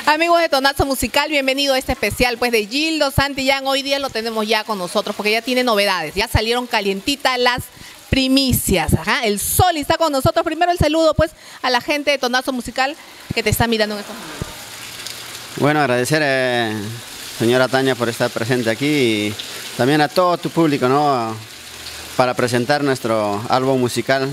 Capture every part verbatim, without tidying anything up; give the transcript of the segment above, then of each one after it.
Amigos de Tonazo Musical, bienvenido a este especial pues de Gildo Santillán. Hoy día lo tenemos ya con nosotros porque ya tiene novedades, ya salieron calientitas las primicias. Ajá. El Sol está con nosotros. Primero el saludo pues a la gente de Tonazo Musical que te está mirando en estos momentos. Bueno, agradecer eh, señora Tania por estar presente aquí y también a todo tu público, ¿no? Para presentar nuestro álbum musical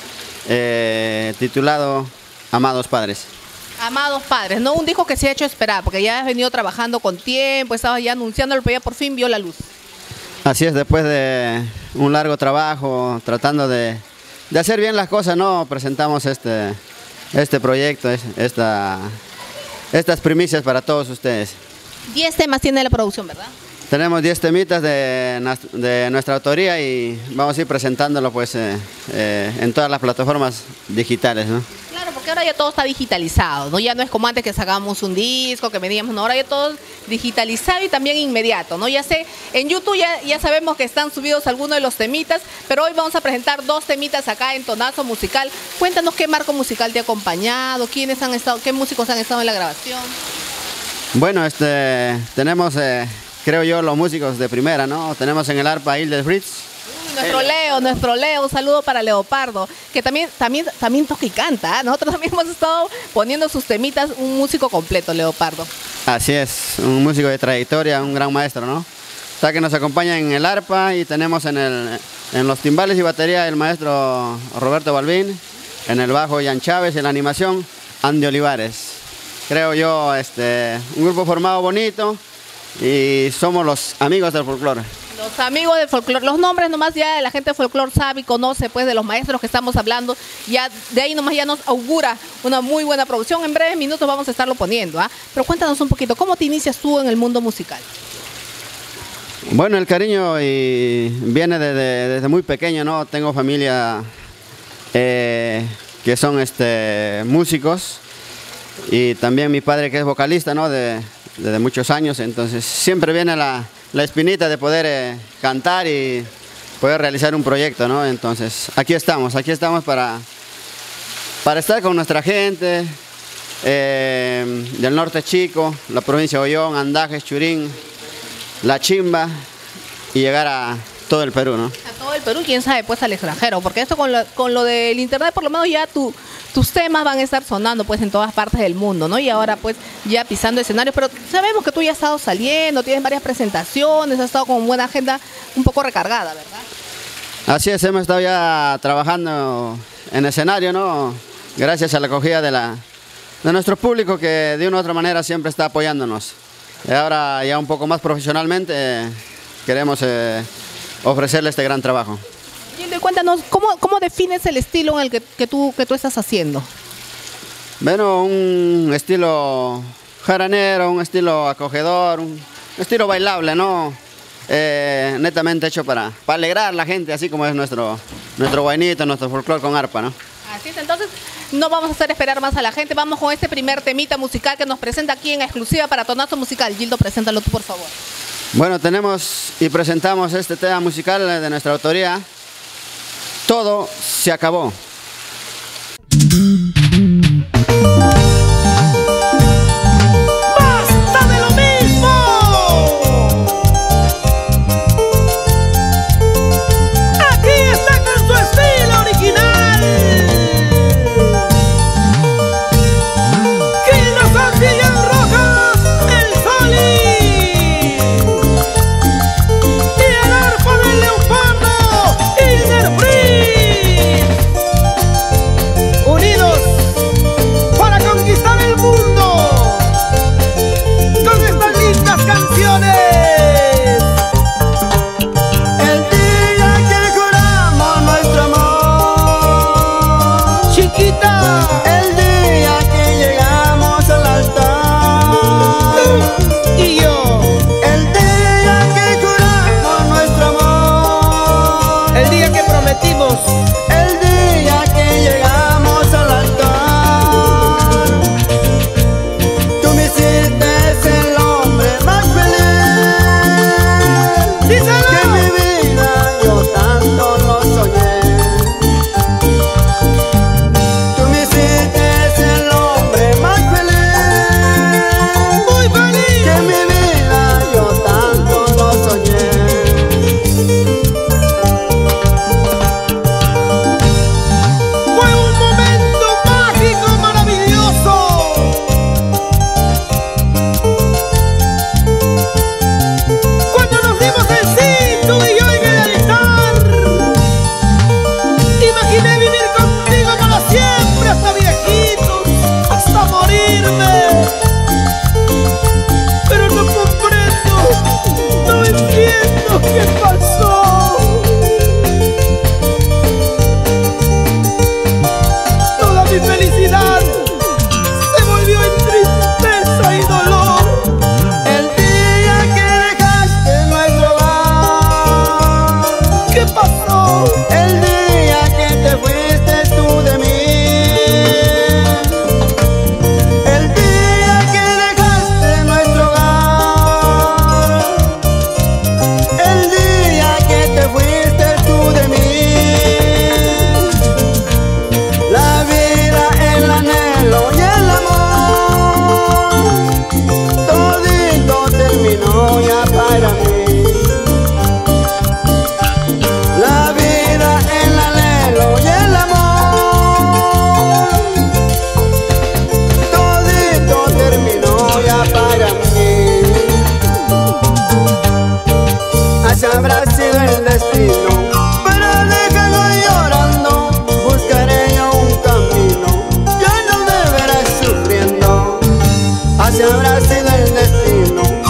eh, titulado Amados Padres. Amados Padres, no un disco que se ha hecho esperar, porque ya has venido trabajando con tiempo, estabas ya anunciándolo, pero ya por fin vio la luz. Así es, después de un largo trabajo, tratando de, de hacer bien las cosas, ¿no? Presentamos este, este proyecto, esta, estas primicias para todos ustedes. Diez temas tiene la producción, ¿verdad? Tenemos diez temitas de, de nuestra autoría y vamos a ir presentándolo pues eh, eh, en todas las plataformas digitales, ¿no? Claro, porque ahora ya todo está digitalizado, ¿no? Ya no es como antes que sacábamos un disco, que veníamos, no, ahora ya todo es digitalizado y también inmediato, ¿no? Ya sé, en YouTube ya, ya sabemos que están subidos algunos de los temitas, pero hoy vamos a presentar dos temitas acá en Tonazo Musical. Cuéntanos qué marco musical te ha acompañado, quiénes han estado, qué músicos han estado en la grabación. Bueno, este, tenemos, eh, creo yo, los músicos de primera, ¿no? Tenemos en el arpa a Hilde Fritz. Nuestro Leo, nuestro Leo, un saludo para Leopardo, que también, también, también toca y canta, ¿eh? Nosotros también hemos estado poniendo sus temitas, un músico completo, Leopardo. Así es, un músico de trayectoria, un gran maestro, ¿no? O sea, que nos acompaña en el arpa y tenemos en, el, en los timbales y batería el maestro Roberto Balbín, en el bajo Ian Chávez, en la animación Andy Olivares. Creo yo, este, un grupo formado bonito y somos los amigos del folclore. Los amigos del folclore, los nombres nomás ya la gente del folclore sabe y conoce pues de los maestros que estamos hablando, ya de ahí nomás ya nos augura una muy buena producción. En breves minutos vamos a estarlo poniendo, ¿ah? Pero cuéntanos un poquito, ¿cómo te inicias tú en el mundo musical? Bueno, el cariño y viene desde, desde muy pequeño, ¿no? Tengo familia eh, que son este, músicos y también mi padre que es vocalista, ¿no? De, desde muchos años, entonces siempre viene la... la espinita de poder eh, cantar y poder realizar un proyecto, ¿no? Entonces, aquí estamos, aquí estamos para, para estar con nuestra gente eh, del norte chico, la provincia de Ollón, Andajes, Churín, La Chimba y llegar a todo el Perú, ¿no? A todo el Perú, quién sabe, pues al extranjero, porque esto con lo, con lo del internet, por lo menos ya tu, tus temas van a estar sonando pues en todas partes del mundo, ¿no? Y ahora pues ya pisando escenarios, pero sabemos que tú ya has estado saliendo, tienes varias presentaciones, has estado con buena agenda un poco recargada, ¿verdad? Así es, hemos estado ya trabajando en escenario, ¿no? Gracias a la acogida de, la, de nuestro público que de una u otra manera siempre está apoyándonos. Y ahora ya un poco más profesionalmente eh, queremos eh, ofrecerle este gran trabajo. Gildo, cuéntanos, ¿cómo, ¿cómo defines el estilo en el que, que, tú, que tú estás haciendo? Bueno, un estilo jaranero, un estilo acogedor, un estilo bailable, ¿no? Eh, netamente hecho para, para alegrar a la gente, así como es nuestro, nuestro guainito, nuestro folclore con arpa, ¿no? Así es, entonces no vamos a hacer esperar más a la gente, vamos con este primer temita musical que nos presenta aquí en exclusiva para Tonazo Musical. Gildo, preséntalo tú, por favor. Bueno, tenemos y presentamos este tema musical de nuestra autoría, Todo se acabó. ¡Basta de lo mismo! Aquí está con su estilo original. Gildo Santillán Rojas, el Soli. Y el arpa del Leopardo, Hilde Fritz. Unidos así habrá sido el destino.